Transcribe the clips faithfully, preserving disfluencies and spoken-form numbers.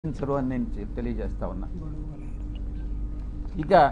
Sir అని నేను తెలియజేస్తా ఉన్నా. ఇక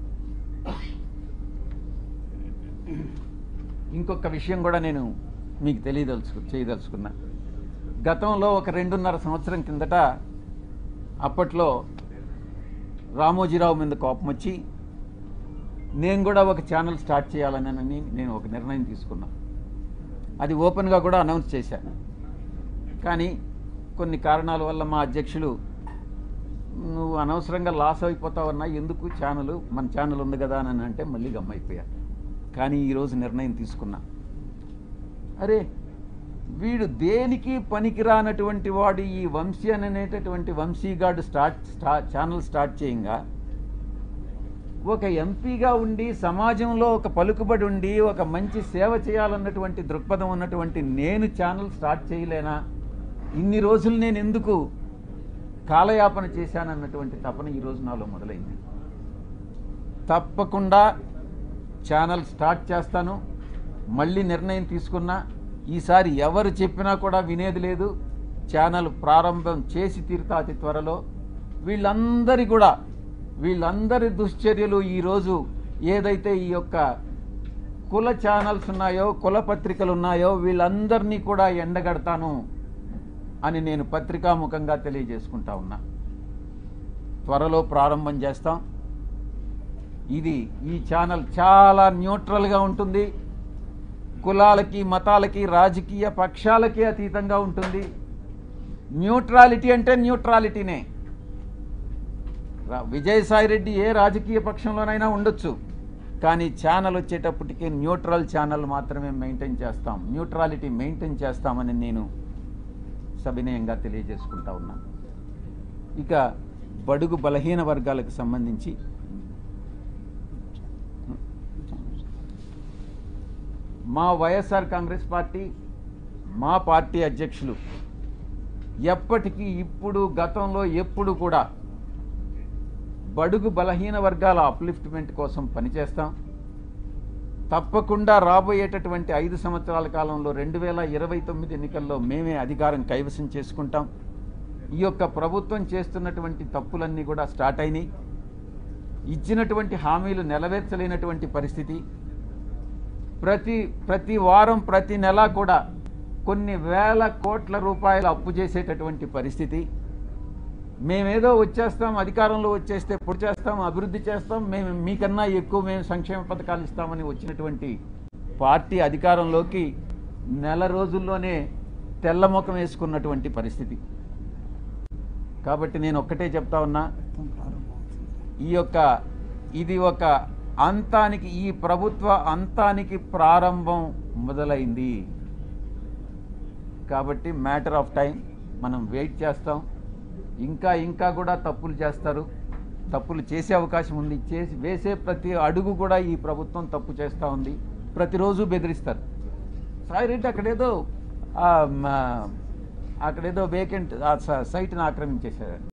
ఇంకొక విషయం కూడా నేను మీకు తెలియదలుచు చేయదలుచుకున్నా. గతంలో ఒక రెండున్నర సంవత్సరం కిందట అప్పట్లో రామోజీరావు మీద కోపం వచ్చి నేను కూడా ఒక ఛానల్ స్టార్ట్ చేయాలని నేను ఒక నిర్ణయం తీసుకున్నా. అది ఓపెన్గా కూడా అనౌన్స్ చేశాను. కానీ కొన్ని కారణాల వల్ల మా అధ్యక్షులు నువ్వు అనవసరంగా లాస్ అయిపోతావన్నా, ఎందుకు ఛానల్ మన ఛానల్ ఉంది కదా అని అంటే మళ్ళీ గమ్మైపోయాను. కానీ ఈరోజు నిర్ణయం తీసుకున్నా, అరే వీడు దేనికి పనికిరానటువంటి వాడు ఈ వంశీ అనేటటువంటి వంశీగాడు స్టార్ట్ స్టా ఛానల్ స్టార్ట్ చేయంగా ఒక ఎంపీగా ఉండి సమాజంలో ఒక పలుకుబడి ఉండి ఒక మంచి సేవ చేయాలన్నటువంటి దృక్పథం ఉన్నటువంటి నేను ఛానల్ స్టార్ట్ చేయలేనా, ఇన్ని రోజులు నేను ఎందుకు కాలయాపన చేశానన్నటువంటి తపన ఈరోజు నాలో మొదలైంది. తప్పకుండా ఛానల్ స్టార్ట్ చేస్తాను. మళ్ళీ నిర్ణయం తీసుకున్నా. ఈసారి ఎవరు చెప్పినా కూడా వినేది లేదు. ఛానల్ ప్రారంభం చేసి తీరుతా అతి త్వరలో. వీళ్ళందరి కూడా వీళ్ళందరి దుశ్చర్యలు ఈరోజు ఏదైతే ఈ యొక్క కుల ఛానల్స్ ఉన్నాయో, కుల పత్రికలు ఉన్నాయో, వీళ్ళందరినీ కూడా ఎండగడతాను అని నేను పత్రికాముఖంగా తెలియజేసుకుంటా ఉన్నా. త్వరలో ప్రారంభం చేస్తాం. ఇది ఈ ఛానల్ చాలా న్యూట్రల్గా ఉంటుంది. కులాలకి, మతాలకి, రాజకీయ పక్షాలకి అతీతంగా ఉంటుంది. న్యూట్రాలిటీ అంటే న్యూట్రాలిటీనే. విజయసాయిరెడ్డి ఏ రాజకీయ పక్షంలోనైనా ఉండొచ్చు, కానీ ఛానల్ వచ్చేటప్పటికి న్యూట్రల్ ఛానల్ మాత్రమే మెయింటైన్ చేస్తాం, న్యూట్రాలిటీ మెయింటైన్ చేస్తామని నేను సవినయంగా తెలియజేసుకుంటా ఉన్నాను. ఇక బడుగు బలహీన వర్గాలకు సంబంధించి మా వైఎస్ఆర్ కాంగ్రెస్ పార్టీ, మా పార్టీ అధ్యక్షులు ఎప్పటికీ ఇప్పుడు గతంలో ఎప్పుడు కూడా బడుగు బలహీన వర్గాల అప్లిఫ్ట్మెంట్ కోసం పనిచేస్తాం. తప్పకుండా రాబోయేటటువంటి ఐదు సంవత్సరాల కాలంలో రెండు వేల ఇరవై తొమ్మిది ఎన్నికల్లో మేమే అధికారం కైవసం చేసుకుంటాం. ఈ యొక్క ప్రభుత్వం చేస్తున్నటువంటి తప్పులన్నీ కూడా స్టార్ట్ అయినాయి. ఇచ్చినటువంటి హామీలు నెరవేర్చలేనటువంటి పరిస్థితి. ప్రతి ప్రతి వారం ప్రతి నెల కూడా కొన్ని వేల కోట్ల రూపాయలు అప్పు చేసేటటువంటి పరిస్థితి. మేమేదో వచ్చేస్తాం, అధికారంలో వచ్చేస్తే పొడి చేస్తాం, అభివృద్ధి చేస్తాం, మేము మీకన్నా ఎక్కువ మేము సంక్షేమ పథకాలు ఇస్తామని వచ్చినటువంటి పార్టీ అధికారంలోకి నెల రోజుల్లోనే తెల్లముఖం వేసుకున్నటువంటి పరిస్థితి. కాబట్టి నేను ఒక్కటే చెప్తా ఉన్నా, ఈ యొక్క ఇది ఒక అంతానికి, ఈ ప్రభుత్వ అంతానికి ప్రారంభం మొదలైంది. కాబట్టి మ్యాటర్ ఆఫ్ టైం, మనం వెయిట్ చేస్తాం. ఇంకా ఇంకా కూడా తప్పులు చేస్తారు, తప్పులు చేసే అవకాశం ఉంది. చేసి వేసే ప్రతి అడుగు కూడా ఈ ప్రభుత్వం తప్పు చేస్తూ ఉంది. ప్రతిరోజు బెదిరిస్తారు. సాయిరెడ్డి అక్కడేదో అక్కడేదో వేకెంట్ సైట్ని ఆక్రమించేశారు.